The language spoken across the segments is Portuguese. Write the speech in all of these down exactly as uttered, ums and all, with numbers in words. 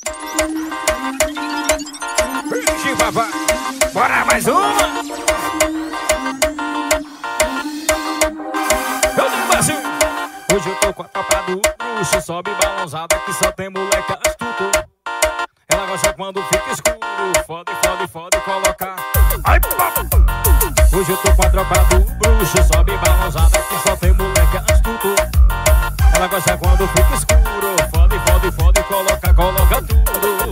Vixe, papai, bora mais uma. Eu digo assim, hoje eu tô com a tropa do bruxo, sobe balançada que só tem moleque astuto. Ela gosta quando fica escuro, fode, fode, fode, colocar. Ai, papai. Hoje eu tô com a tropa do bruxo, sobe balançada que só tem moleque astuto. Ela gosta quando fica escuro, fode, fode, fode, coloca, coloca tudo.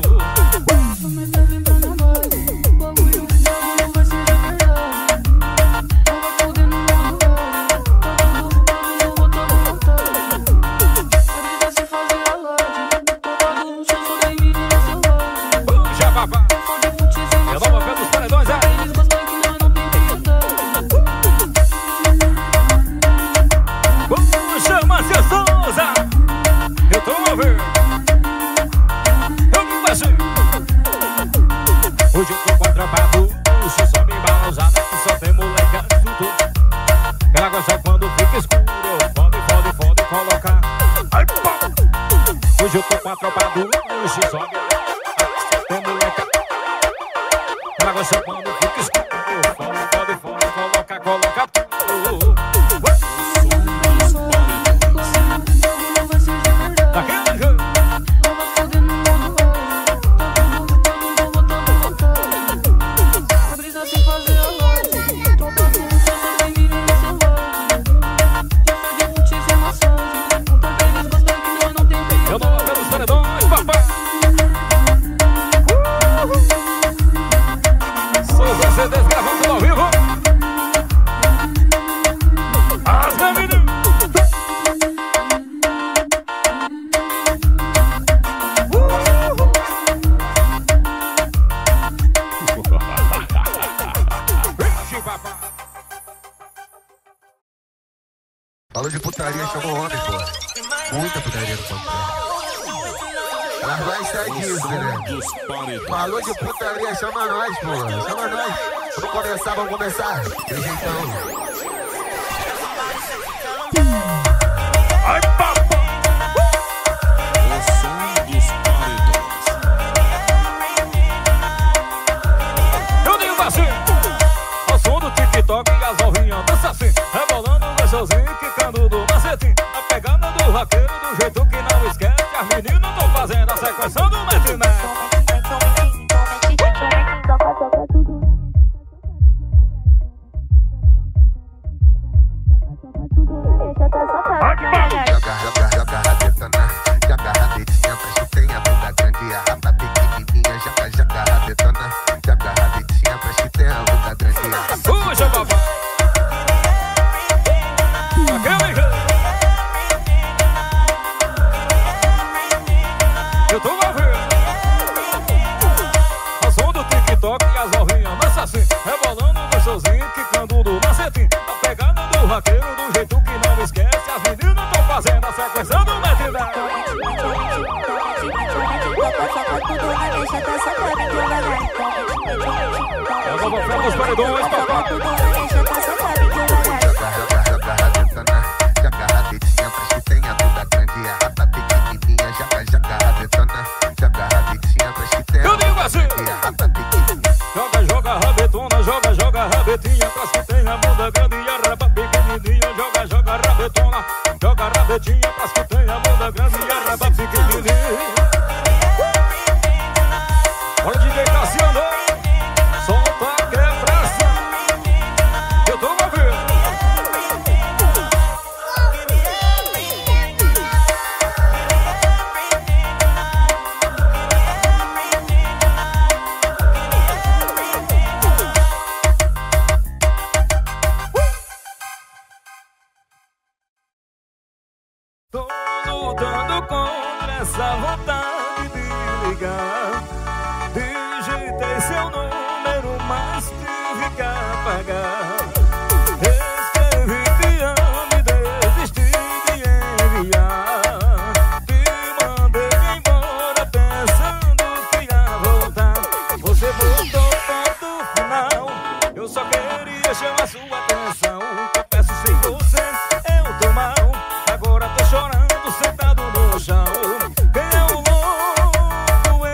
Puxa, papai, eu vou ver dos paredões, é? Puxa, Márcia Souza, eu tô ouvindo. Eu digo assim, hoje eu tô com a tropa do bruxo, só me balançada que só tem moleque astuto. Ela gosta quando fica escuro, fode, fode, fode, colocar. Ai, pá. Hoje eu tô com a tropa do bruxo, só me só tem moleque. Ela gosta quando fica escuro, fode, fode, fode, coloca, coloca tudo. Daquele jeito. Eu não vou ver os paredões, papai. Sou você desgravando tudo ao vivo. As meninas. Falou de putaria, chamou ontem, pô. Muita putaria no ponto. Ela vai sair disso, né? Falou de putaria, chama nós, pô. Chama nós. Vamos começar, vamos começar. Tem jeitão. Ai, papai. O som dos paredões. Eu digo assim, ao som do TikTok e as novinhas dançam assim, rebolando gostosinho, quicando do macetinho, a pegada do vaqueiro do jeito que não esquece. As meninas tão fazendo a sequência do metiné. Joga, joga, joga rabetona. Joga rabetinha, mas tu tem a bunda grande e a raba pequenininha. Joga, joga rabetona. Joga rabetinha, mas tu tem a bunda grande e a raba. Puxa, papai. Aquele jeito. Eu tô ouvindo. Ao som do TikTok e as novinhas dançam assim, rebolando gostosinho, quicando do macetinho, a pegada do vaqueiro do jeito que não esquece. As meninas tão fazendo a sequência do metiné. Eu não vou ficar nos paredões, papai. Joga, joga, joga rabetona. Joga rabetinha, mas tu tem a bunda grande e a raba pequenininha. Joga, joga rabetona. Joga rabetinha, mas tu tem a Eu digo bunda assim. grande e a raba pequenininha. Joga, joga rabetona, joga, joga rabetinha, pras que tem a bunda grande e a raba pequenininha. Joga, joga rabetona, joga rabetinha, pras que tem a bunda grande e a raba pequenininha. Olha o D J Cassiano, solta a quebração. Eu tô ouvindo. Tô lutando contra essa vontade de ligar. Digitei seu número, mas tive que apagar. Escrevi te amo e desisti de enviar. Te mandei embora pensando que ia voltar. Você voltou ponto final. Eu só queria chamar sua atenção. Confesso, sem você eu tô mal. Agora tô chorando sentado no chão. Quem é o louco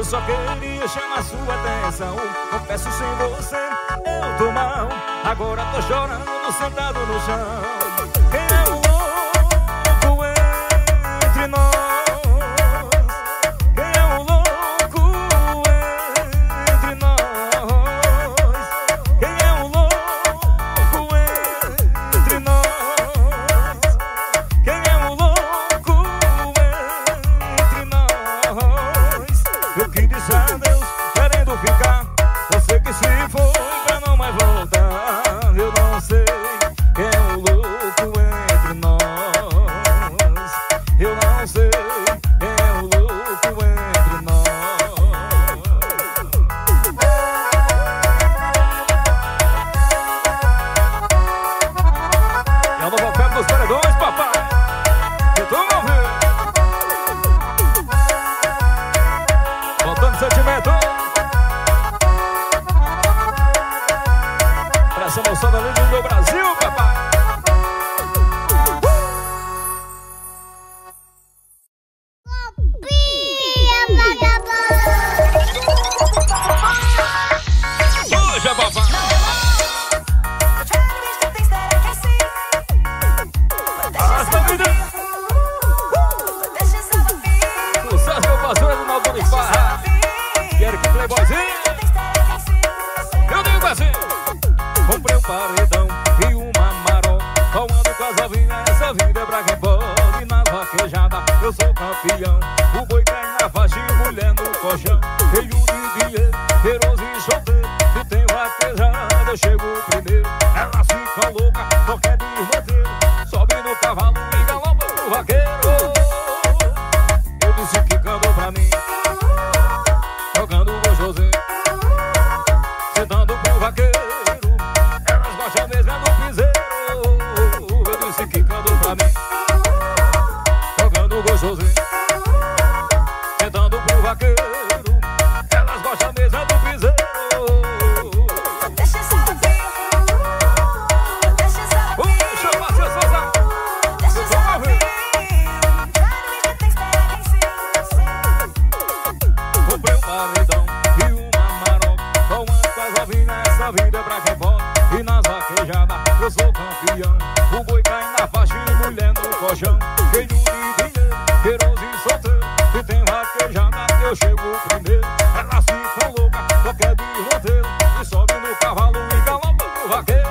Eu só queria chamar sua atenção. Confesso, sem você eu tô mal. Agora tô chorando sentado no chão. Quem é o louco entre nós? Quem é o louco entre nós? Quem é o louco entre nós? Quem é o louco entre nós? Eu que disse adeus querendo ficar. Você que se foi pra não mais voltar. Eu não sei quem é o louco entre nós. Eu não sei quem é o louco entre nós. É o novo febre dos paredões, papai. Eu tô ouvindo. Botando sentimento. Essa moçada linda do Brasil, papai. Hoje, papai. Basta vida. Sucesso, meu parceiro do Naldo de Farra. Quero que playboyzinho. Eu digo assim. Comprei um paredão e uma marola. Falando com as novinhas, essa vida é pra quem pode. Na vaquejada eu sou campeão. O boi cai na faixa e mulher no colchão. Cheio de dinheiro, cheiroso e solteiro. Se tem vaquejada eu chego primeiro. Elas ficam loucas, só quer desmanteiro. Sobe no cavalo e galopa pro vaqueiro. Eu disse que cantou pra mim, jogando gostosinho, sentando pro vaqueiro. Já mesmo é no piseiro. Eu disse que cantou pra mim, jogando gostosinho, sentando pro vaqueiro. Elas gostam mesmo é do piseiro. Deixa essa novinha, deixa essa novinha. Puxa, Márcia Souza, deixa essa novinha. Comprei um paredão e uma maroca. Falando com as novinhas, essa vida é pra quem pode. E nas vaquejadas eu sou campeão. O boi cai na faixa e mulher no colchão. Cheio de dinheiro, cheiroso e solteiro. Se tem vaquejada eu chego primeiro. Elas ficam loucas, só quer desmanteiro. E sobe no cavalo e galopa pro vaqueiro.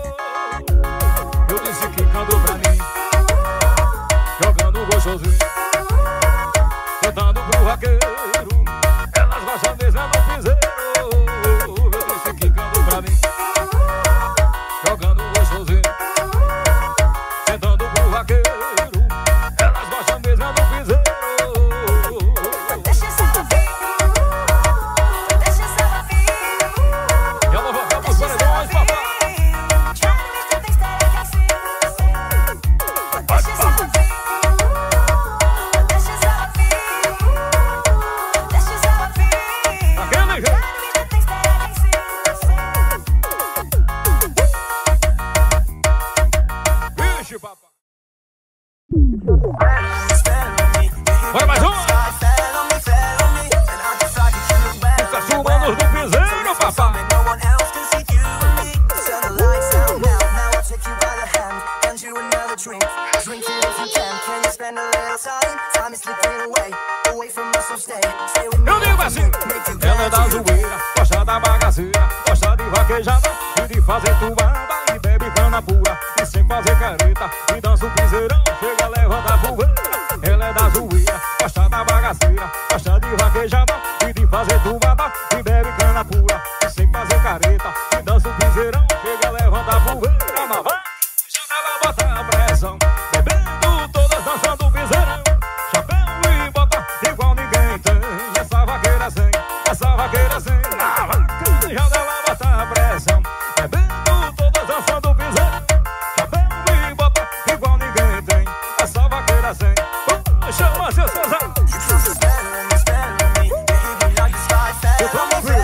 Eu disse que cantou pra mim, jogando gostosinho, sentando pro vaqueiro. Elas gostam mesmo do piseiro. Eu disse que cantou pra mim, jogando gostosinho, sentando pro vaqueiro. Elas gostam mesmo do piseiro. Deixa essa novinha, deixa essa novinha. Eu não vou ficar pros paredões, papai. Deixa essa novinha, deixa essa novinha, deixa essa novinha. Aquele jeito. Bora mais um! Os humanos do piseiro, papai! Eu digo assim, ela é da zoeira, gosta da bagaceira, gosta de vaquejada e de fazer tubada, e bebe cana pura e sem fazer careta, e dança o piseirão, chega, levanta a poeira. Ela é da zoeira, gosta da bagaceira, gosta de vaquejada e de fazer tubada, e bebe cana pura e sem fazer careta, e dança o piseirão, chega, levanta a poeira. Mas vai, joga ela, bota a pressão, bebendo todas, dançando o piseirão. Chapéu e bota igual ninguém tem. Essa vaqueira sem, essa vaqueira sem. Na vaca, joga ela, bota a pressão, bebendo todas, dançando o piseirão. Chapéu e bota igual ninguém tem. Essa vaqueira sem. Chama seu Souza. Eu tô no frio.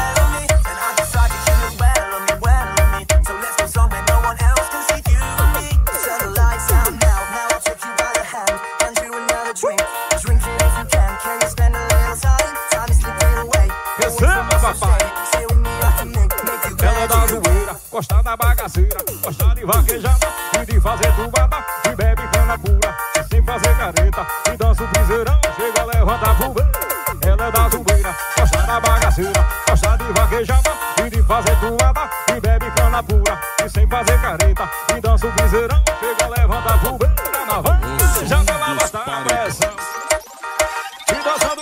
gosta da bagaceira, gosta de vaquejada e de fazer tubada, e bebe cana pura, e sem fazer careta, e dança o piseirão, chega, levanta a fogueira. Ela é da zubeira, gosta da bagaceira, gosta de vaquejada e de fazer tubada, e bebe cana pura, e sem fazer careta, e dança o piseirão, chega, levanta a fogueira. Na vaquejada ela bota a pressão, e dançando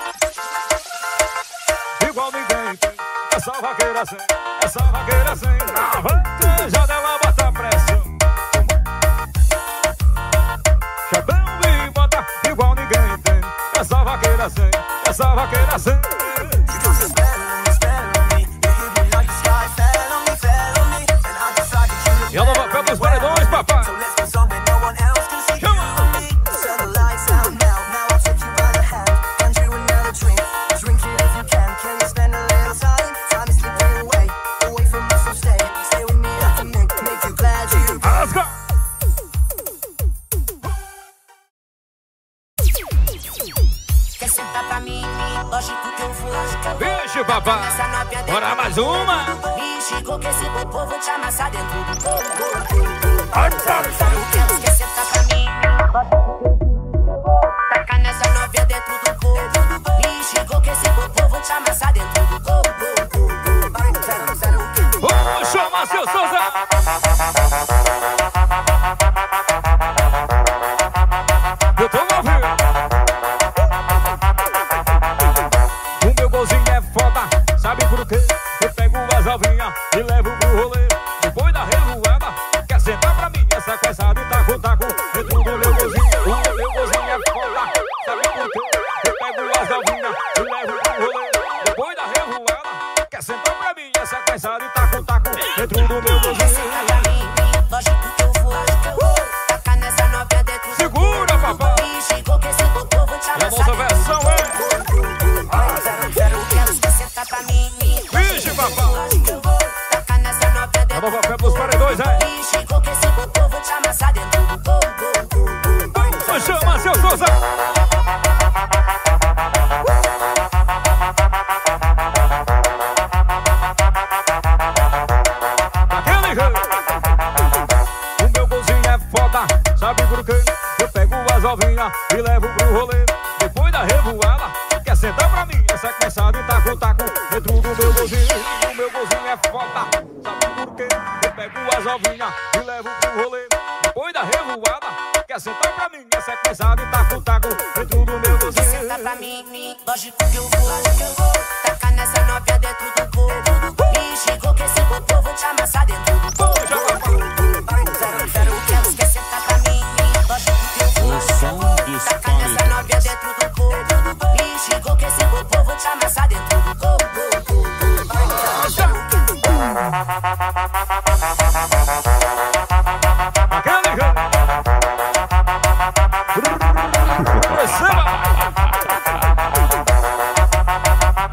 igual ninguém tem. Essa vaqueira sem, essa vaqueira sem, na vaquejada ela bota a pressão. Chapéu e bota igual ninguém tem. Essa vaqueira sem, essa vaqueira sem. E ela vai pelos paredões, papai. Vixe, papai, bora mais uma. Me chegou que esse popô vou te amassar dentro do corpo. Quero que cê tá pra mim. Taca nessa novinha dentro do corpo. Me chegou que esse popô vou te amassar dentro do corpo. Vamos chamar seu Souza. Eu tô ouvindo. Sabe por quê? Eu pego as alvinhas e levo pro rolê. Depois da revoada, quer sentar pra mim essa coçada e taco, taco dentro do meu gozinho. O meu gozinho é foda. Sabe por quê? Eu pego as alvinhas e levo pro rolê. Depois da revoada, quer sentar pra mim essa coçada e taco, taco dentro do meu gozinho. Lógico que eu vou, lógico que eu vou. Tacar nessa novinha dentro do segura, papai. Me chegou que esse popô vou te amassar. E a nossa versão é pra mim, vixe, papai. A nova fé pros paredões, é? Me chegou que esse popô vou te amassar dentro do corpo. Só chama seu Souza. Aquele rei. O meu golzinho é foda. Sabe por quê? Eu pego as alvinhas e levo pro rolê. Depois da revoada, quer sentar pra mim essa coçada e taco, taco dentro do meu golzinho. O meu golzinho é foda. Sabe por quê? Eu pego as alvinhas e levo pro rolê. Depois da revoada, quer sentar pra mim essa coçada e taco, taco dentro do meu golzinho. Quer sentar pra mim, mim, lógico que eu vou, lógico que eu vou. Tacar nessa novinha dentro do corpo. Me chegou que esse popô vou te amassar dentro do corpo. Quer sentar pra mim, mim, lógico que eu vou, lógico que eu vou. Tacar nessa novinha dentro do corpo. Me chegou que esse popô vou te amassar dentro do corpo. Aquele rei. Receba.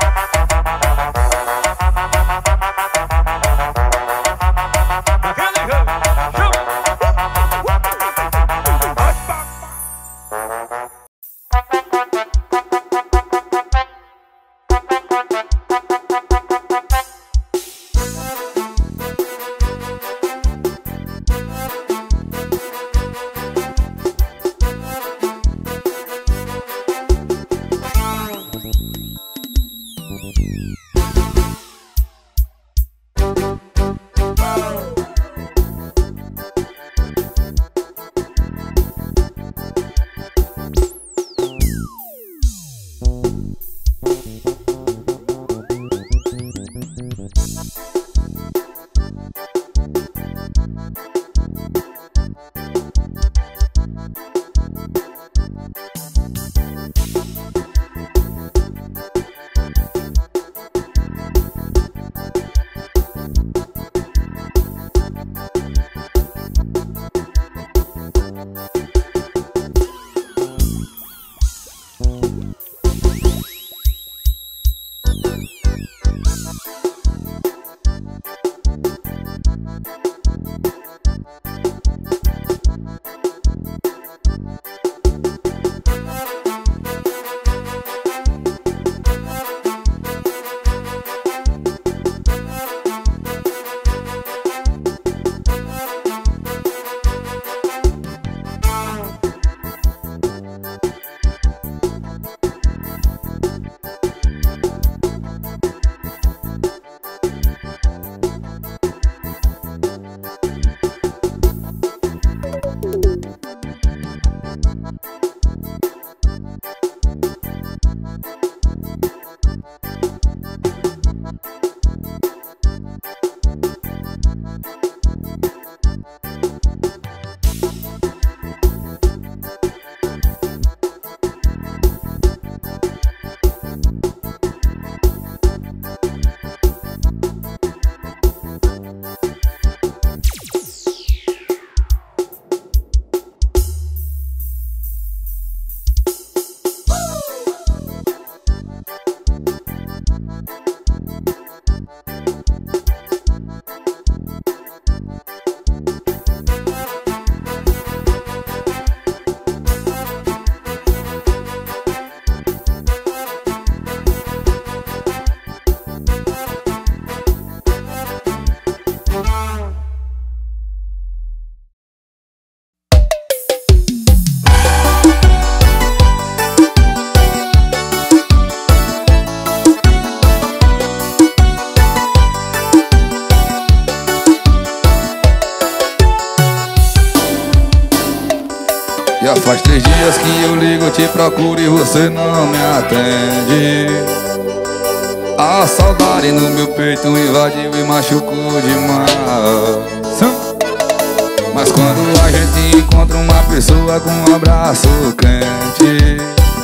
Já faz três dias que eu ligo, te procuro e você não me atende. A saudade no meu peito invadiu e machucou demais. Mas quando a gente encontra uma pessoa com um abraço quente,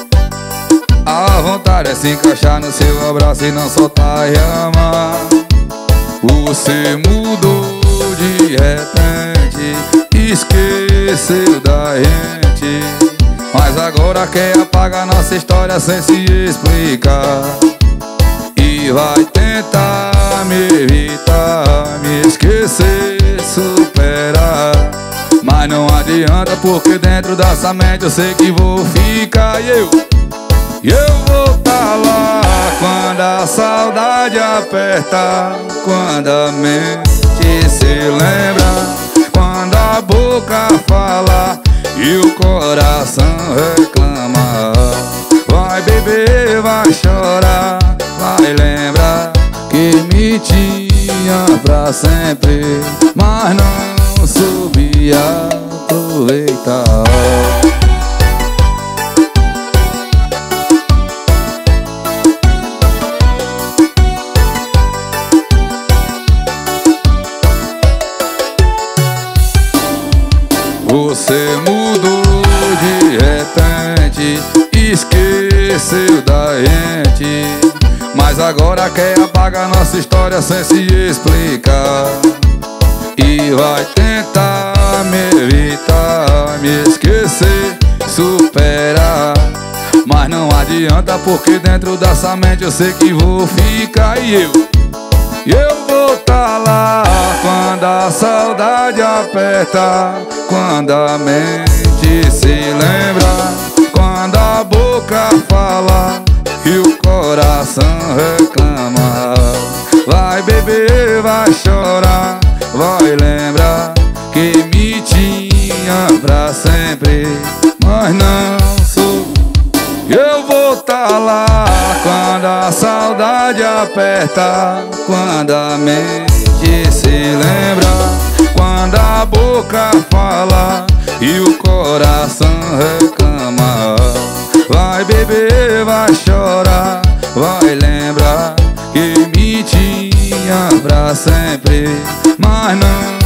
a vontade é se encaixar no seu abraço e não soltar e amar. Você mudou de repente, esqueceu da gente, mas agora quer apagar nossa história sem se explicar. E vai tentar me evitar, me esquecer, superar, mas não adianta, porque dentro dessa mente eu sei que vou ficar. E eu, e eu vou tá lá quando a saudade aperta, quando a mente se lembra, quando a boca fala e o coração reclama. Vai beber, vai chorar, vai lembrar que me tinha pra sempre, mas não soube aproveitar. Você mudou de repente, esqueceu da gente, mas agora quer apagar nossa história sem se explicar. E vai tentar me evitar, me esquecer, superar, mas não adianta, porque dentro dessa mente eu sei que vou ficar. E eu, eu vou tá lá quando a saudade aperta, quando a mente se lembra, quando a boca fala e o coração reclama. Vai beber, vai chorar, vai lembrar que me tinha pra sempre, mas não sou. Eu vou tá lá quando a saudade aperta, quando a mente se lembra, quando a boca fala e o coração reclama. Vai beber, vai chorar, vai lembrar que me tinha pra sempre, mas não